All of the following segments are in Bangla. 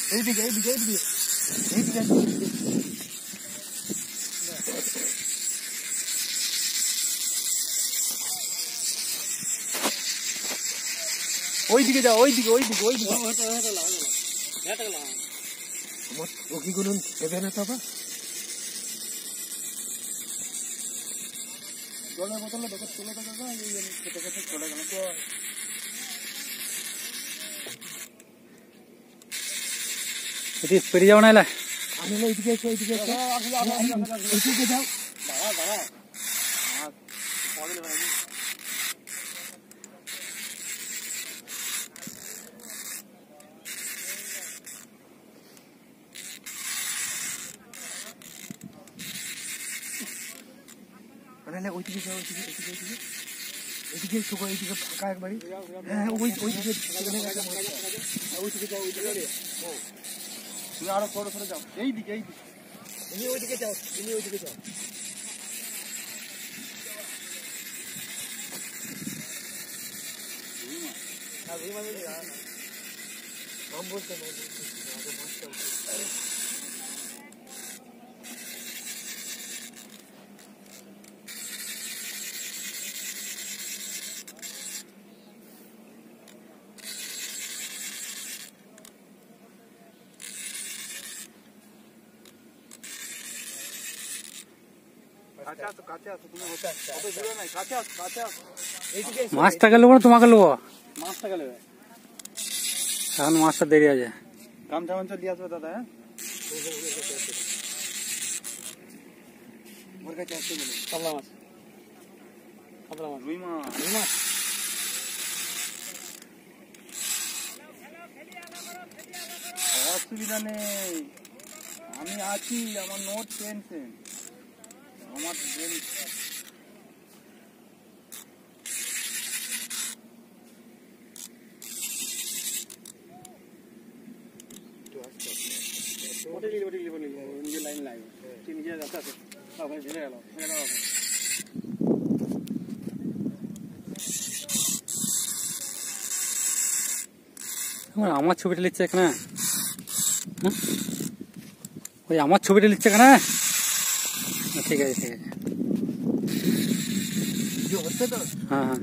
এইদিকে এইদিকে এইদিকে এইদিকে ওইদিকে যাও ওইদিকে ওইদিকে ওইদিকে রোগীগুলো দেবে না তো আবার জলের বোতলে দেখো চলে দেখো খেতে খেতে চলে গেল তো পেরিয়ে যাও না আমি এইদিকে এসো এইদিকে এসো এইদিকে যাও দাঁড়া দাঁড়া মানে ওইদিকে যাও ওইদিকে এইদিকে এইদিকে এইদিকে শোকো এইদিকে ফাঁকা একবারই হ্যাঁ ওইদিকে ওইদিকে যাও ওইদিকে তুমি আরো সরে সরে যাও এইদিকে এইদিকে তুমি ওইদিকে যাও তুমি ওইদিকে যাও নাম বলতে মাছটা গেল না তোমাকে লোবো মাছটা গেলে এখন মাছটা দেরি আছে গামছা মামছা দিয়ে আসবে দাদা হ্যাঁ ওর কাছে আসতে বলে কাবলা মাছ রুই মাছ অসুবিধা নেই আমি আছি আমার নোট টেনশন আমার নিজের লাইন লাগে নিজে যাচ্ছে ঝেড়ে গেল আমার ছবিটা লিখছে এখানে ওই আমার ছবিটা লিখছে এখানে ঠিক আছে ঠিক আছে হ্যাঁ হ্যাঁ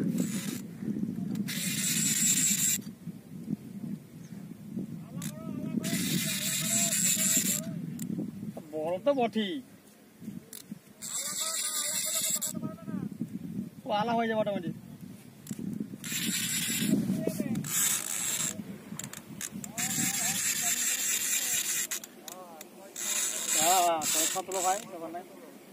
বড় তো বটি আলা হয়ে যাবে মোটামুটি তোলো ভাই ব্যাপার নাই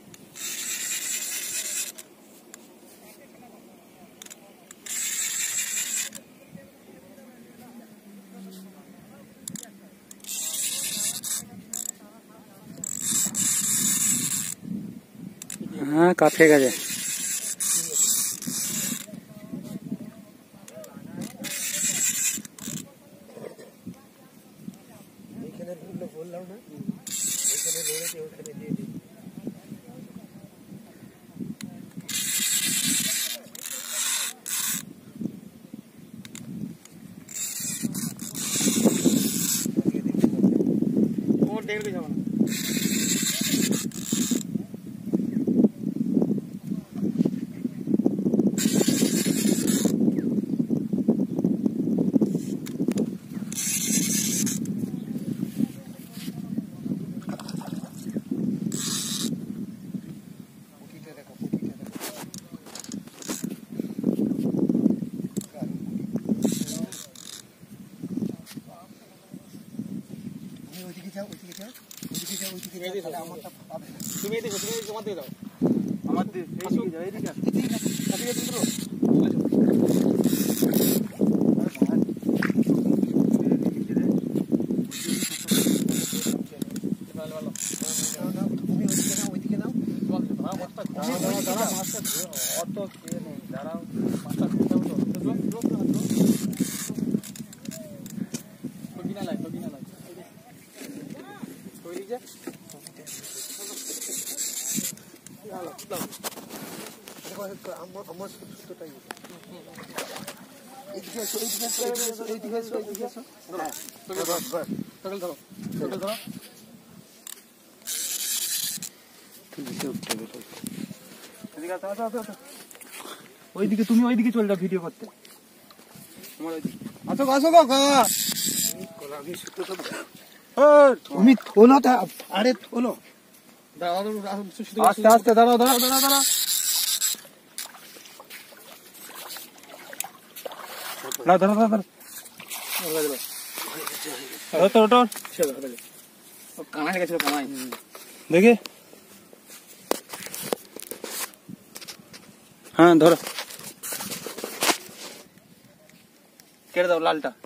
হ্যাঁ কাছে গেছে এইখানে বললাম না ওইখানে লড়েছে ওইখানে দিয়ে দিই ওর দেখবে যাবো না তুমি এদিকে তুমি জমা দিয়ে দাও আমার দিয়ে এদিকে ওইদিকে নাও অত দাঁড়াও মাছটা আমার সুতোটাই এইদিকে এসো এইদিকে এসো এইদিকে এসো এইদিকে এসো সকল ধরো সকল ধরো ওইদিকে তুমি ওইদিকে চলে যাও ভিডিও করতে আসো আসো তুমি থোলো তা আরে থোলো আস্তে আস্তে দাঁড়াও দাঁড়াও দাঁড়াও দাঁড়াও দাঁড়াও দাঁড়াও দাঁড়াও কামাই গেছিল কামাই দেখে হ্যাঁ ধরো কেটে দাও লালটা